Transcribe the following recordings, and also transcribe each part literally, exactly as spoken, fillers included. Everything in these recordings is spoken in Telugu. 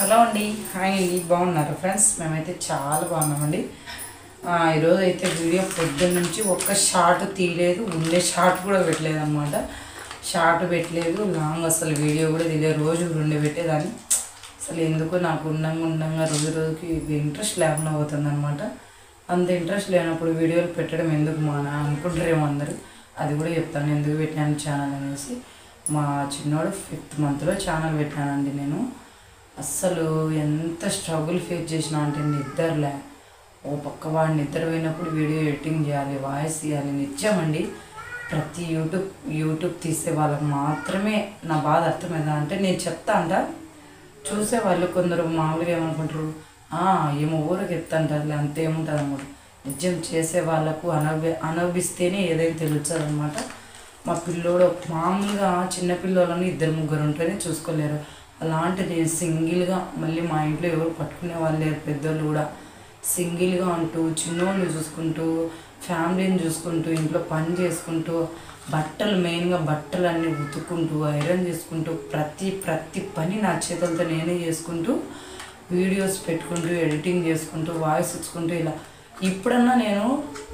హలో అండి, హాయ్ అండి, బాగున్నారు ఫ్రెండ్స్? మేమైతే చాలా బాగున్నామండి. ఈరోజు అయితే వీడియో పొద్దున్న నుంచి ఒక్క షార్ట్ తీయలేదు, ఉండే షార్ట్ కూడా పెట్టలేదు అనమాట. షార్ట్ పెట్టలేదు, లాంగ్ అసలు వీడియో కూడా తీయలేదు. రోజు రెండు పెట్టేదాన్ని. అసలు ఎందుకు నాకు ఉండంగా ఉండంగా రోజు రోజుకి ఇంట్రెస్ట్ లేకుండా పోతుంది అనమాట. అంత ఇంట్రెస్ట్ లేనప్పుడు వీడియోలు పెట్టడం ఎందుకు మా అనుకుంటారేమో అందరూ. అది కూడా చెప్తాను ఎందుకు పెట్టాను ఛానల్ అనేసి. మా చిన్నోడు ఫిఫ్త్ మంత్లో ఛానల్ పెట్టానండి నేను. అస్సలు ఎంత స్ట్రగుల్ ఫేస్ చేసినా అంటే నిద్రలే. ఓ పక్క వాడిని నిద్ర పోయినప్పుడు వీడియో ఎడిటింగ్ చేయాలి, వాయిస్ ఇవ్వాలి. నిజమండి, ప్రతి యూట్యూబ్ యూట్యూబ్ తీసే వాళ్ళకి మాత్రమే నా బాధ అర్థమైందా అంటే నేను చెప్తా అంట. చూసే వాళ్ళు కొందరు మామూలుగా ఏమనుకుంటారు, ఏమో ఊరికి చెప్తాంటారులే అంతే ఏముంటుంది అనమాట. నిజం చేసే వాళ్ళకు అనభి అనుభవిస్తేనే ఏదైనా తెలుస్తుంది అనమాట. మా పిల్లోడు మామూలుగా చిన్నపిల్లలని ఇద్దరు ముగ్గురు ఉంటేనే చూసుకోలేరు. అలాంటిది సింగిల్గా, మళ్ళీ మా ఇంట్లో ఎవరు పట్టుకునే వాళ్ళు లేరు, పెద్దోళ్ళు కూడా. సింగిల్గా ఉంటూ చిన్నోళ్ళు చూసుకుంటూ ఫ్యామిలీని చూసుకుంటూ ఇంట్లో పని చేసుకుంటూ బట్టలు మెయిన్గా బట్టలు అన్నీ ఉతుక్కుంటూ ఐరన్ చేసుకుంటూ ప్రతి ప్రతి పని నా చేతులతో నేనే చేసుకుంటూ వీడియోస్ పెట్టుకుంటూ ఎడిటింగ్ చేసుకుంటూ వాయిస్ ఇచ్చుకుంటూ ఇలా. ఇప్పుడన్నా నేను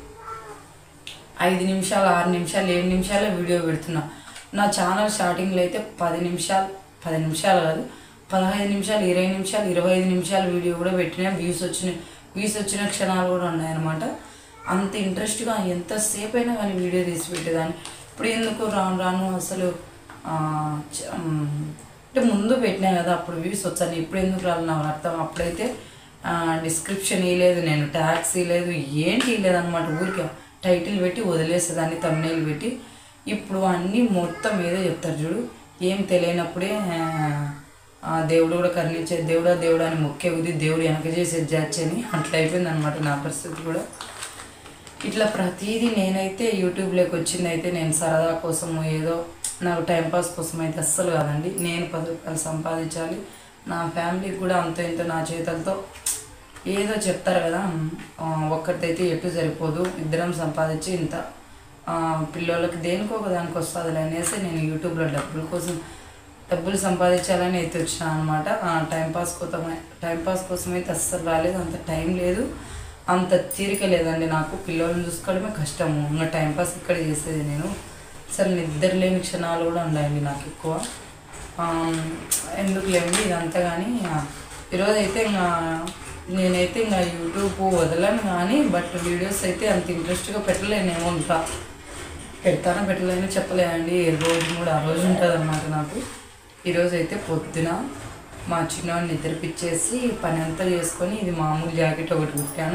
ఐదు నిమిషాలు ఆరు నిమిషాలు ఏడు నిమిషాలే వీడియో పెడుతున్నా. నా ఛానల్ స్టార్టింగ్లో అయితే పది నిమిషాలు పది నిమిషాలు కాదు పదహైదు నిమిషాలు ఇరవై నిమిషాలు ఇరవై ఐదు నిమిషాలు వీడియో కూడా పెట్టినా వ్యూస్ వచ్చినాయి. వ్యూస్ వచ్చిన క్షణాలు కూడా ఉన్నాయన్నమాట. అంత ఇంట్రెస్ట్గా ఎంతసేపు అయినా కానీ వీడియో తీసి పెట్టేదాన్ని. ఇప్పుడు ఎందుకు రాను రాను అసలు అంటే ముందు పెట్టినా కదా అప్పుడు వ్యూస్ వచ్చాను, ఇప్పుడు ఎందుకు రాను నాకు అర్థం. అప్పుడైతే డిస్క్రిప్షన్ ఇవ్వలేదు, నేను ట్యాగ్స్ ఇవ్వలేదు, ఏంటి ఇవ్వలేదు అనమాట. ఊరికే టైటిల్ పెట్టి వదిలేసేదాన్ని, థంబ్నెయిల్ పెట్టి. ఇప్పుడు అన్నీ మొత్తం ఏదో చెప్తారు చూడు, ఏం తెలియనప్పుడే దేవుడు కూడా కరుణించే దేవుడా దేవుడా అని మొక్కే బుద్ధి దేవుడు వెనక చేసేది జాచని అట్లా అయిపోయింది అనమాట నా పరిస్థితి కూడా. ఇట్లా ప్రతిదీ నేనైతే యూట్యూబ్లోకి వచ్చింది అయితే నేను సరదా కోసము ఏదో నాకు టైంపాస్ కోసం అయితే అస్సలు కాదండి. నేను పది రూపాయలు సంపాదించాలి, నా ఫ్యామిలీకి కూడా అంత ఇంత నా చేతులతో ఏదో చెప్తారు కదా, ఒక్కరిదైతే ఎటు సరిపోదు, ఇద్దరం సంపాదించి ఇంత పిల్లలకి దేనికో ఒక దానికి వస్తుంది అనేసి నేను యూట్యూబ్లో డబ్బుల కోసం డబ్బులు సంపాదించాలని అయితే వచ్చినాను అనమాట. టైంపాస్ కోసం టైంపాస్ కోసం అయితే అస్సలు రాలేదు, అంత టైం లేదు, అంత తీరిక లేదండి నాకు. పిల్లలను చూసుకోవడమే కష్టము, ఇంకా టైంపాస్ ఇక్కడ చేసేది నేను. అసలు నిద్ర లేని క్షణాలు కూడా ఉన్నాయండి నాకు ఎక్కువ. ఎందుకు లేండి ఇదంతా. కానీ ఈరోజు అయితే ఇంకా నేనైతే ఇంకా యూట్యూబ్ వదలను కానీ, బట్ వీడియోస్ అయితే అంత ఇంట్రెస్ట్గా పెట్టలేనేమో, ఇంకా పెడతానో పెట్టలేనో చెప్పలేనండి. ఏ రోజు కూడా ఆ రోజు ఉంటుంది అన్నమాట నాకు. ఈరోజు అయితే పొద్దున మా చిన్నవాడిని నిద్రపిచ్చేసి పని అంతా చేసుకొని ఇది మామూలు జాకెట్ ఒకటి కుట్టాను.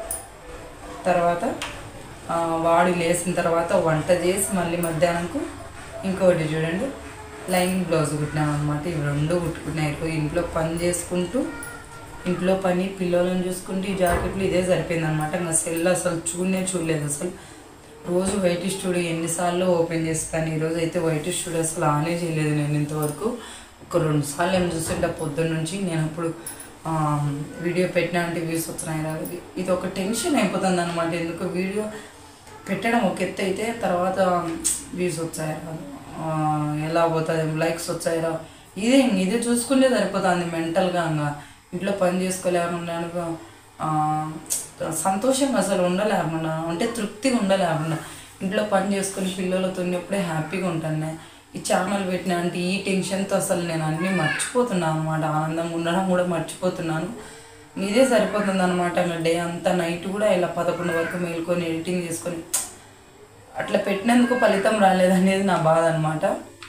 తర్వాత వాడు లేచిన తర్వాత వంట చేసి మళ్ళీ మధ్యాహ్నంకు ఇంకొకటి చూడండి లైనింగ్ బ్లౌజ్ కుట్టినాను అనమాట. ఇవి రెండు కుట్టుకున్నాయి. ఇంట్లో పని చేసుకుంటూ ఇంట్లో పని పిల్లలను చూసుకుంటూ ఈ జాకెట్లు ఇదే సరిపోయింది అనమాట. ఇంకా సెల్ అసలు చూడనే చూడలేదు అసలు. రోజు వైట్ స్టూడియో ఎన్నిసార్లు ఓపెన్ చేస్తాను, ఈరోజు అయితే వైట్ స్టూడియో అసలు ఆనే చేయలేదు నేను ఇంతవరకు. ఒక రెండు సార్లు ఏం చూస్తుంటే పొద్దున్న నుంచి నేను ఇప్పుడు వీడియో పెట్టినా అంటే వ్యూస్ వచ్చినాయి రాదు, ఇది ఒక టెన్షన్ అయిపోతుంది అనమాట. ఎందుకు వీడియో పెట్టడం ఒక ఎత్తు అయితే తర్వాత వ్యూస్ వచ్చాయి రాదు, ఎలా పోతుంది, లైక్స్ వచ్చాయి రా, ఇదే ఇదే చూసుకుంటే సరిపోతుంది మెంటల్గా. ఇంకా ఇంట్లో పని చేసుకోలేకుండా సంతోషంగా అసలు ఉండలేకుండా అంటే తృప్తిగా ఉండలేకుండా ఇంట్లో పని చేసుకొని పిల్లలతో ఉన్నప్పుడే హ్యాపీగా ఉంటాను. ఈ ఛానల్ పెట్టినా అంటే ఈ టెన్షన్తో అసలు నేను అన్నీ మర్చిపోతున్నాను అనమాట. ఆనందంగా ఉండడం కూడా మర్చిపోతున్నాను. ఇదే సరిపోతుంది అనమాట. ఇంకా డే అంతా నైట్ కూడా ఇలా పదకొండు వరకు మేల్కొని ఎడిటింగ్ చేసుకొని అట్లా పెట్టినందుకు ఫలితం రాలేదనేది నా బాధ అనమాట.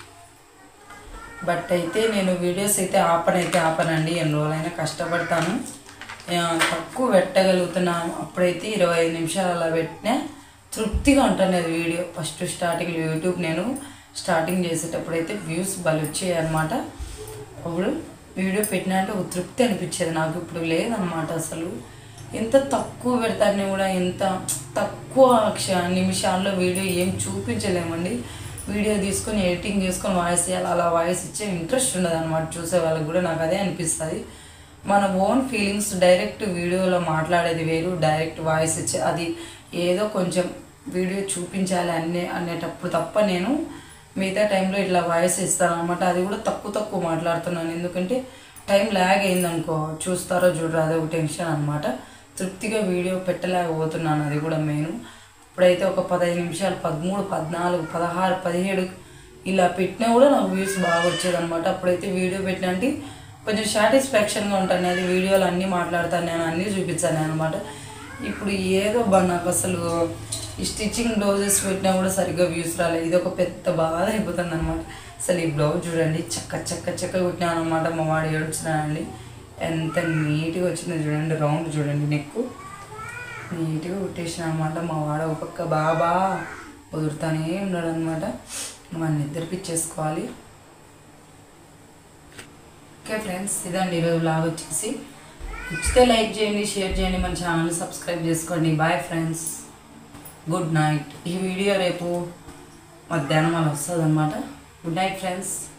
బట్ అయితే నేను వీడియోస్ అయితే ఆపనైతే ఆపనండి, ఎన్ని రోజులైనా కష్టపడతాను, తక్కువ పెట్టగలుగుతున్నాను. అప్పుడైతే ఇరవై ఐదు నిమిషాలు అలా పెట్టినా తృప్తిగా ఉంటుంది వీడియో. ఫస్ట్ స్టార్టింగ్ యూట్యూబ్ నేను స్టార్టింగ్ చేసేటప్పుడు అయితే వ్యూస్ బలి వచ్చాయి అనమాట. అప్పుడు వీడియో పెట్టినా అంటే ఒక తృప్తి అనిపించేది నాకు. ఇప్పుడు లేదనమాట అసలు. ఎంత తక్కువ పెడతానే కూడా ఎంత తక్కువ క్ష నిమిషాల్లో వీడియో ఏం చూపించలేమండి. వీడియో తీసుకొని ఎడిటింగ్ చేసుకొని వాయిస్ చేయాలి, అలా వాయిస్ ఇచ్చే ఇంట్రెస్ట్ ఉండదు అనమాట. చూసే వాళ్ళకి కూడా నాకు అదే అనిపిస్తుంది. మన ఓన్ ఫీలింగ్స్ డైరెక్ట్ వీడియోలో మాట్లాడేది వేరు, డైరెక్ట్ వాయిస్ ఇచ్చే అది ఏదో కొంచెం వీడియో చూపించాలి అనే అనేటప్పుడు తప్ప నేను మిగతా టైంలో ఇట్లా వాయిస్ ఇస్తాను అనమాట. అది కూడా తక్కువ తక్కువ మాట్లాడుతున్నాను, ఎందుకంటే టైం ల్యాగ్ అయిందనుకో చూస్తారో చూడరో అదే ఒక టెన్షన్ అనమాట. తృప్తిగా వీడియో పెట్టలేకపోతున్నాను, అది కూడా మెయిన్. ఇప్పుడైతే ఒక పదహైదు నిమిషాలు పదమూడు పద్నాలుగు పదహారు పదిహేడు ఇలా పెట్టినా కూడా నాకు వ్యూస్ బాగా వచ్చేదనమాట. అప్పుడైతే వీడియో పెట్టినా అంటే కొంచెం సాటిస్ఫాక్షన్గా ఉంటాను, అది వీడియోలు అన్నీ మాట్లాడతాను నేను, అన్నీ చూపించాను అనమాట. ఇప్పుడు ఏదో బా నాకు అసలు ఈ స్టిచ్చింగ్ బ్లౌజెస్ పెట్టినా కూడా సరిగ్గా వ్యూస్ రాలేదు, ఇది ఒక పెద్ద బాధ అయిపోతుంది అనమాట. అసలు ఈ బ్లౌజ్ చూడండి చక్క చక్క చక్క కుట్టినాను అనమాట. మా వాడు ఏడుచున్నానండి, ఎంత నీట్గా వచ్చిందో చూడండి, రౌండ్ చూడండి, నెక్కు నీట్గా కుట్టేసిన అనమాట. మా వాడు ఒక పక్క బాబా కుదురుతానే ఉన్నాడు అనమాట. మన నిద్రపిచ్చేసుకోవాలి. ఓకే ఫ్రెండ్స్, ఇదండి ఈరోజు బ్లాగ్ వచ్చేసి. నచ్చితే లైక్ చేయండి, షేర్ చేయండి, మన ఛానల్ సబ్స్క్రైబ్ చేసుకోండి. Bye friends, good night. ఈ వీడియో రేపు మధ్యాహ్నం అలా వస్తుంది అనమాట. Good night friends.